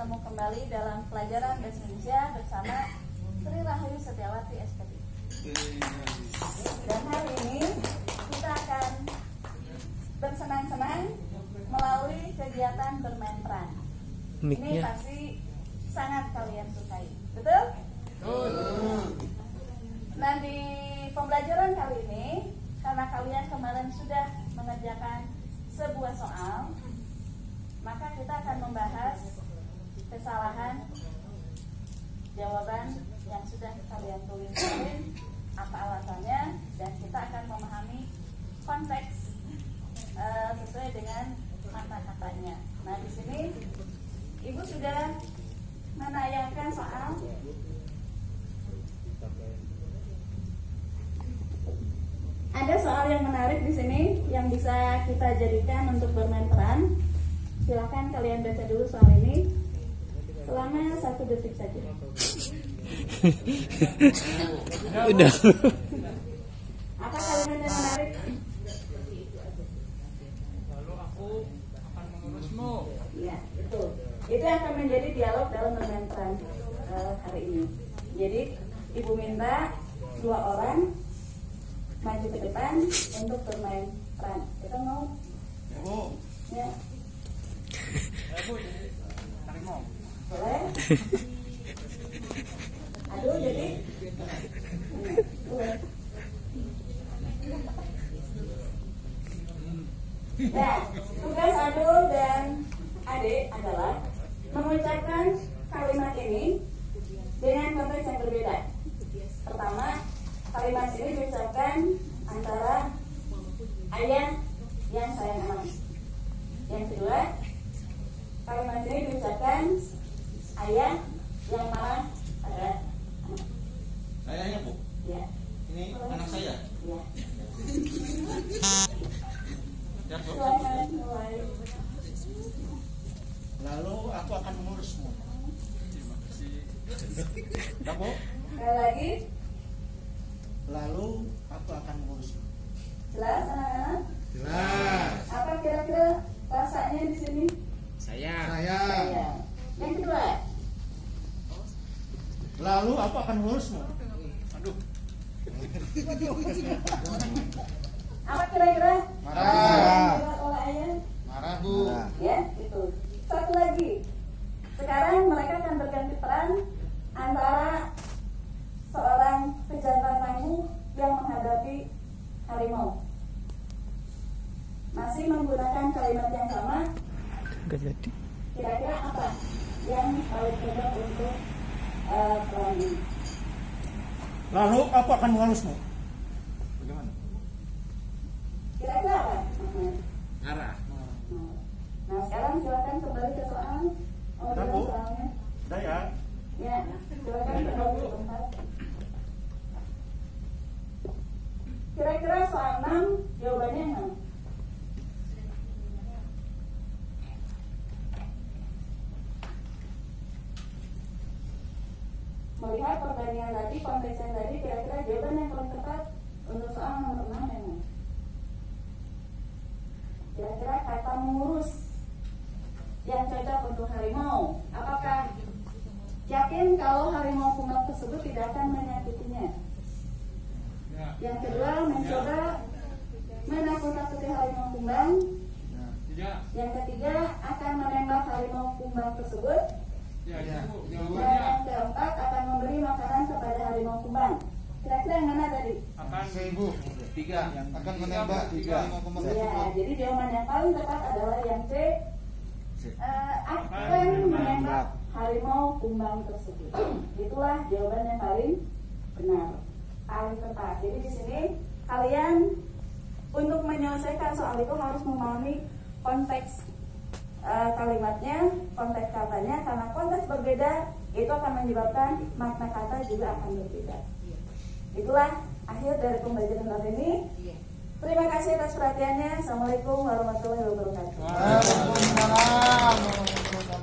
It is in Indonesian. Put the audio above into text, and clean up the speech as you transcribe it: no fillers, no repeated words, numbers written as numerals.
bertemu kembali dalam pelajaran Bahasa Indonesia bersama Sri Rahayu Setiawati SPD. Dan hari ini kita akan bersenang-senang melalui kegiatan bermain peran. Ini pasti sangat kalian sukai, betul? Nah, di pembelajaran kali ini, karena kalian kemarin sudah mengerjakan sebuah soal, maka kita akan membahas kesalahan jawaban yang sudah kalian tulis kemarin, apa alasannya, dan kita akan memahami konteks sesuai dengan makna katanya. Nah, di sini Ibu sudah menayangkan soal. Ada soal yang menarik di sini yang bisa kita jadikan untuk bermain peran. Silakan kalian baca dulu soal ini selama 1 detik saja. Udah. Apa kalimat yang menarik? Lalu aku akan mengurusmu. Ya, betul. Itu akan menjadi dialog dalam bermain peran hari ini. Jadi Ibu minta 2 orang maju ke depan untuk bermain peran. Kita mau? Ya. Harimau. Boleh? Aduh, jadi boleh. Nah, tugas Adul dan Adik adalah mengucapkan kalimat ini dengan konteks yang berbeda. Pertama, kalimat ini diucapkan antara ayah yang sayang anak. Yang kedua, kalimat ini diucapkan ayah yang marah pada anak. Sayangnya, Bu? Ya. Ini anak saya? Ya. Ya, Bu. Silakan mulai. Lalu aku akan mengurusmu. Terima kasih. Ya, Bu? Sekali lagi. Lalu aku akan mengurusmu. Jelas anak-anak? Jelas. Apa kira-kira rasanya di sini? Saya. Saya. Yang kedua. Lalu aku akan mengurusmu. Aduh. Apa kira-kira? Marah. Dibuat oleh ayah? Marah, Bu. Ya, itu. Satu lagi. Sekarang mereka akan berganti peran antara seorang pejantan tangguh yang menghadapi harimau. Masih menggunakan kalimat yang sama. Gak jadi. Kira-kira apa yang paling cocok untuk peran ini? Lalu aku akan mengurusmu. Bagaimana? Kira-kira apa? Marah. Nah, sekarang silakan kembali ke soal. Oh, Udah, Bu. soalnya. Udah ya? Ya, silakan kembali ke tempat. Kira-kira soal 6 jawabannya yang mana? Melihat perbandingan tadi, konteks yang tadi, kira-kira jawaban yang paling tepat untuk soal nomor 6 yang mana? Kira-kira kata mengurus yang cocok untuk harimau, apakah yakin kalau harimau kumbang tersebut tidak akan menyakitinya? Ya. Yang kedua, mencoba menakut-nakuti harimau kumbang. Tidak. Yang ketiga, akan menembak harimau kumbang tersebut. Ya, Bu. Dan Jawabannya yang keempat, akan memberi makanan kepada harimau kumbang. Kira-kira yang mana tadi? akan Bu. 3. Akan menembak 3. Ya, jadi jawaban yang paling tepat adalah yang C. Akan menembak harimau kumbang tersebut. Itulah jawaban yang paling benar, paling tepat. Jadi di sini kalian untuk menyelesaikan soal itu harus memahami konteks kalimatnya, konteks katanya, karena konteks berbeda itu akan menyebabkan makna kata juga akan berbeda. Itulah akhir dari pembelajaran kali ini. Terima kasih atas perhatiannya. Assalamualaikum warahmatullahi wabarakatuh. Waalaikumsalam.